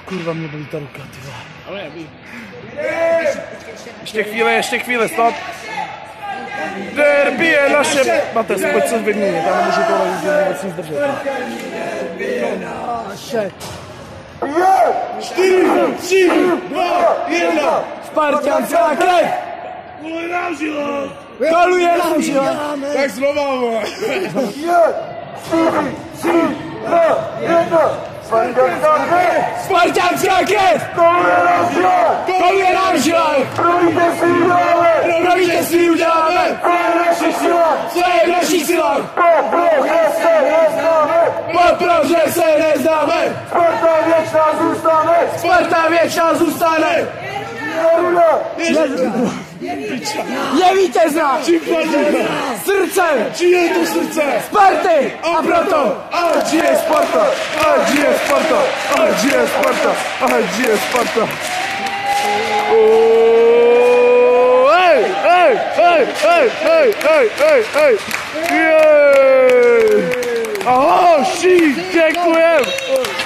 Kurva, mě bolí ta ruka, ty vole. Ale neví. Ještě chvíli, stop. Derby je naše... Matez, pojď se vyměnit, já nemůžu tohle vůbec nic držet. Naše. 4, 3, 2, 1. Spartianská krev! Koluje nám žilách! Koluje nám žilách! Tak znova, vole. 4, 3, 2, 1. Spartianská krev! Koluje nám žilách! Pro vítězství uděláme! Co je v našich silách? Protože se nezdáme! Sparta věčná zůstane! Je vítězná! Srdcem! Čí je to srdce? Sparty! A proto! AG je Sparta! AG je Sparta! AG je Sparta! AG je Sparta! Hej! Hej! Hej! Hej! Hej! Hej! Hej! Hej! Jej! Ahoši! Děkujem!